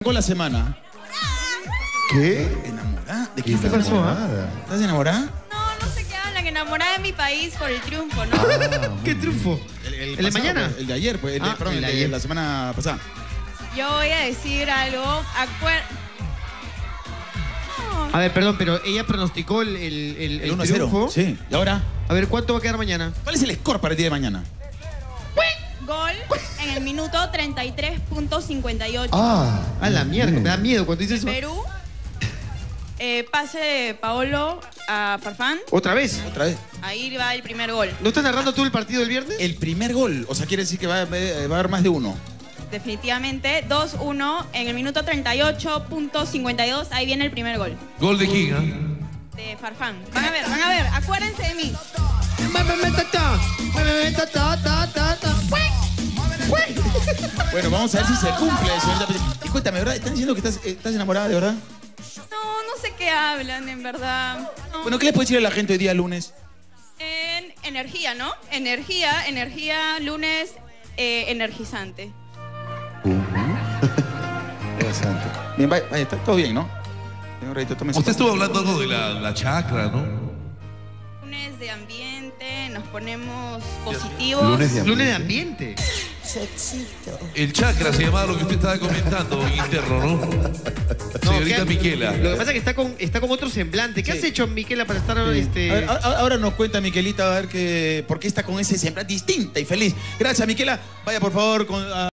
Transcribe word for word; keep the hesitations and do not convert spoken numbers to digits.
con la semana. ¿Qué? ¿Enamorada? ¿De ¿Qué quién te estás pasó? enamorada? ¿Estás enamorada? No, no sé qué hablan. Enamorada de mi país por el triunfo, ¿no? Ah, ¿Qué triunfo? El, el ¿El de pasado, mañana? pues, el de ayer, pues. El de, Ah, perdón, el el de de ayer. la semana pasada. Yo voy a decir algo. Acuer... No, A ver, perdón, pero ella pronosticó el, el, el, El uno a cero. triunfo. Sí. ¿Y ahora? A ver, ¿cuánto va a quedar mañana? ¿Cuál es el score para el día de mañana? gol en el minuto treinta y tres punto cincuenta y ocho. Ah, A la mierda, me da miedo cuando dices eso. Perú. Eh, pase de Paolo a Farfán. ¿Otra vez? Otra vez. Ahí va el primer gol. ¿No estás narrando tú el partido del viernes? El primer gol. O sea, quiere decir que va, a- va a haber más de uno. Definitivamente. dos uno en el minuto treinta y ocho punto cincuenta y dos. Ahí viene el primer gol. ¿Gol de quién, ah? De Farfán. Van a ver, van a ver. Acuérdense de mí. Bueno, vamos a ver si se cumple, señorita. Y cuéntame, ¿verdad? ¿Están diciendo que estás, estás enamorada de verdad? No, no sé qué hablan, en verdad. No. Bueno, ¿qué le puedes decir a la gente hoy día lunes? En energía, ¿no? Energía, energía, lunes, eh, energizante. Interesante. Bien, vaya, vaya, está todo bien, ¿no? Señor Rayito, tómese. Usted estuvo hablando algo de la, la chakra, ¿no? Lunes de ambiente, nos ponemos positivos. lunes de Lunes de ambiente. El chakra se llamaba lo que usted estaba comentando en interno, ¿no? Señorita ¿qué? Miquela. Lo que pasa es que está con, está con otro semblante. ¿Qué Sí. has hecho, Miquela, para estar Sí. este... A ver, a- a- ahora nos cuenta Miquelita a ver que, por qué está con ese semblante distinta y feliz. Gracias, Miquela. Vaya, por favor, con... a-